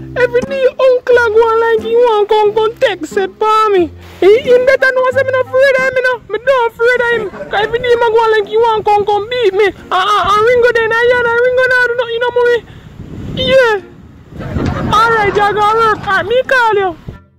Every day uncle a go on like he want come text set for me. He better know say me not afraid of him, you know. Me don't afraid of him. Cause every day I go on like he want come beat me. And Ringo then and Ringo now do nothing, you know, mommy. Yeah. Alright, you go work. Alright, me call you.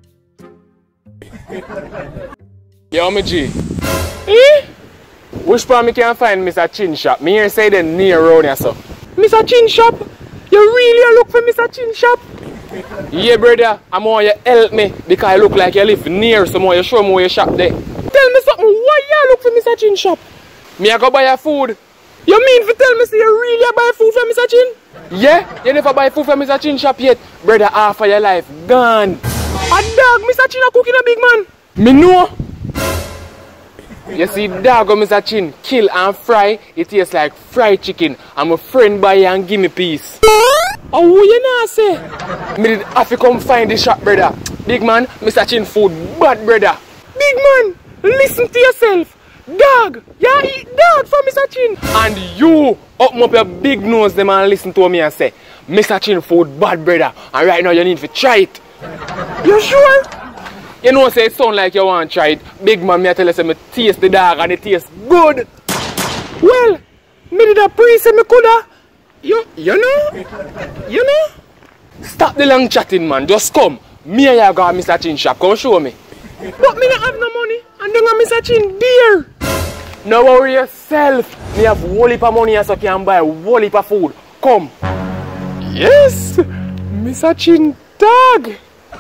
Yo, me G. Which part me can find Mr. Chin Shop? Me here say they near road here, so. Mr. Chin Shop? You really look for Mr. Chin Shop? Yeah, brother. I'm want you help me because I look like you live near somewhere. You show me where you shop there. Tell me something. Why you look for Mr. Chin Shop? Me I go buy your food. You mean to tell me say you really buy food from Mr. Chin? Yeah? You never buy food from Mr. Chin Shop yet? Brother, half of your life gone. A dog, Mr. Chin a cooking a big man. Me know. You see, dog of Mr. Chin, kill and fry, it tastes like fried chicken. I'm a friend buy you and give me peace. Oh, what you not say? Me did have to come find the shop, brother. Big man, Mr. Chin food bad, brother. Big man, listen to yourself. Dog, you eat dog from Mr. Chin. And you open up your big nose them and listen to me and say, Mr. Chin food bad, brother. And right now you need to try it. You sure? You know, say it sound like you want to try it. Big man, me I tell you, say me taste the dog and it tastes good. Well, me did a pre say me coulda. You know? Stop the long chatting, man. Just come. Me and you go to Mr. Chin shop. Come show me. But me not have no money. And then Mr. Chin beer. No worry yourself. Me have whole heap of money so I can buy whole heap of food. Come. Yes. Mr. Chin dog.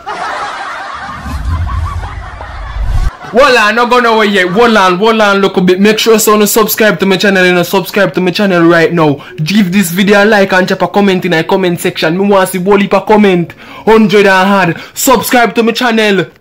Voila, not going away yet. Voila, look a bit. Make sure you subscribe to my channel and subscribe to my channel right now. Give this video a like and drop a comment in the comment section. Me want to see whole heap of comment. 100 and hard. Subscribe to my channel.